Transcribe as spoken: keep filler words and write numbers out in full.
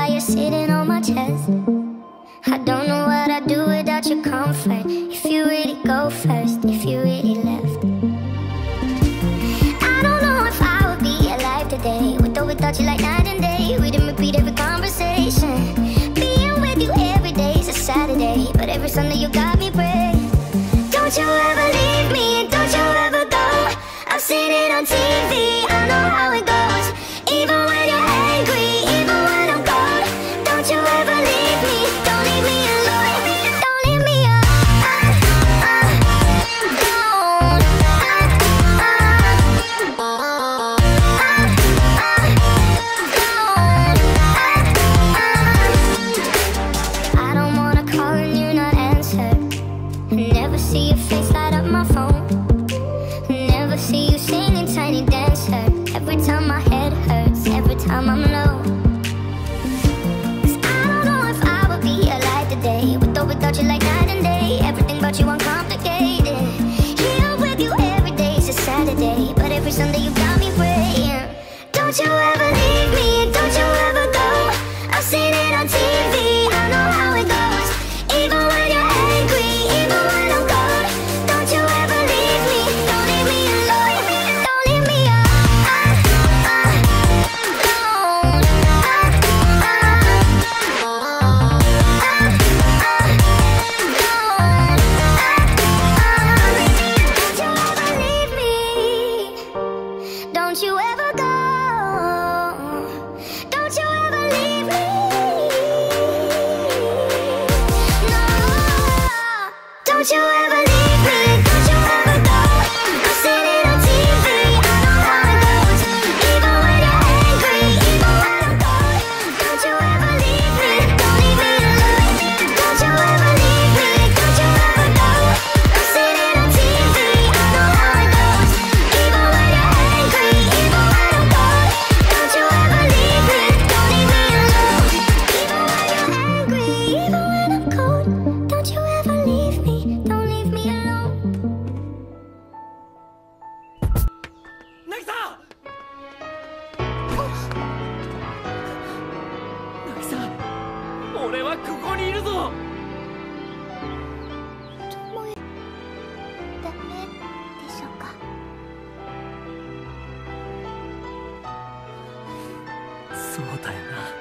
while you're sitting on my chest. I don't know what I'd do without your comfort. If you really go first, if you really left. I don't know if I would be alive today, with or without you like night and day. We didn't repeat every conversation. Being with you every day is a Saturday, but every Sunday you got me praying. Don't you ever leave me, and don't you ever go. I've seen it on T V, I know how it goes. Even when you're angry, even when I'm cold. Don't you ever leave me, don't leave me alone. Don't leave me alone. I don't wanna call and you not answer. Never see your face light up my phone. Never see you singing Tiny Dancer. Every time my head hurts, every time I'm low. Cause I don't know if I would be alive today, with or without you like night and day. Everything about you uncomplicated. Here with you every day is a Saturday, but every Sunday you got me praying. Don't you ever leave me, and don't you ever go. I've seen it on T V, I know how it goes. Even when you're angry, even when I'm cold. Don't you ever leave me, don't leave me alone. Don't leave me Don't you ever go. Don't you ever leave me. No. Don't you ever leave me. Don't you ever go. I've seen it on T V. I know how it goes. Even when you're angry, even when I'm cold. Don't you ever leave me. Don't leave me alone. Don't you ever leave me. Don't you ever go. I've seen it on T V. I know how it goes. Even when you're angry, even when I'm cold. Don't you ever leave me. Don't leave me alone. Even when you're angry, even when I'm cold. Don't you ever leave me. Don't leave me alone. Nagisa! Nagisa! 俺はここにいるぞ! もうダメでしょうか。 そうだよな。